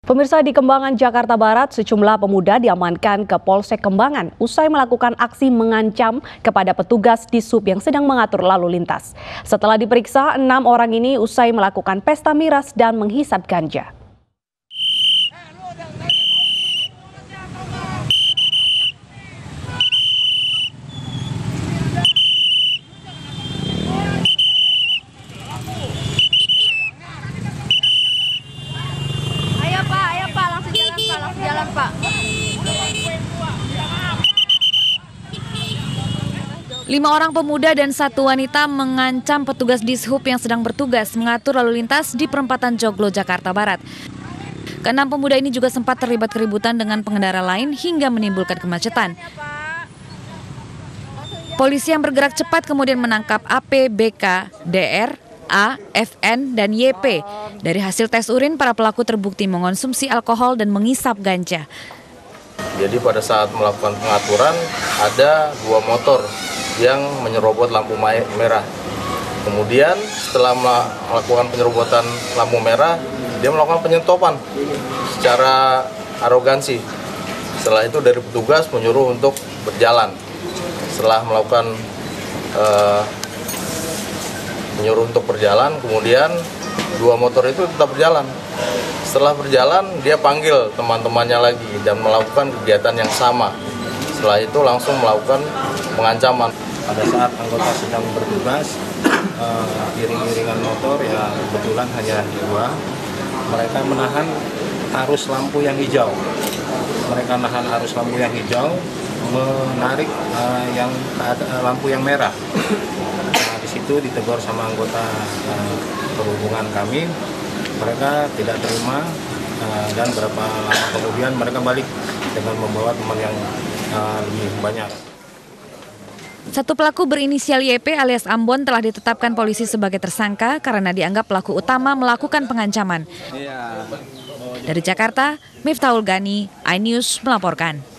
Pemirsa, di Kembangan, Jakarta Barat, sejumlah pemuda diamankan ke Polsek Kembangan usai melakukan aksi mengancam kepada petugas Dishub yang sedang mengatur lalu lintas. Setelah diperiksa, 6 orang ini usai melakukan pesta miras dan menghisap ganja. Jalan, Pak. 5 orang pemuda dan 1 wanita mengancam petugas Dishub yang sedang bertugas mengatur lalu lintas di perempatan Joglo, Jakarta Barat. Ke-6 pemuda ini juga sempat terlibat keributan dengan pengendara lain hingga menimbulkan kemacetan. Polisi yang bergerak cepat kemudian menangkap AP, BK, DR, A, FN, dan YP. Dari hasil tes urin, para pelaku terbukti mengonsumsi alkohol dan mengisap ganja. Jadi pada saat melakukan pengaturan, ada 2 motor yang menyerobot lampu merah. Kemudian setelah melakukan penyerobotan lampu merah, dia melakukan penyentopan secara arogansi. Setelah itu dari petugas menyuruh untuk berjalan. Setelah melakukan menyuruh untuk berjalan, kemudian 2 motor itu tetap berjalan. Setelah berjalan, dia panggil teman-temannya lagi dan melakukan kegiatan yang sama. Setelah itu langsung melakukan pengancaman. Pada saat anggota sedang bertugas, iring-iringan motor ya kebetulan hanya 2, mereka menahan arus lampu yang hijau. Mereka nahan arus lampu yang hijau, menarik lampu yang merah. Di situ ditegur sama anggota perhubungan kami, mereka tidak terima dan berapa lama kemudian mereka balik dengan membawa teman yang lebih banyak. 1 pelaku berinisial YP alias Ambon telah ditetapkan polisi sebagai tersangka karena dianggap pelaku utama melakukan pengancaman. Dari Jakarta, Miftahul Gani, iNews melaporkan.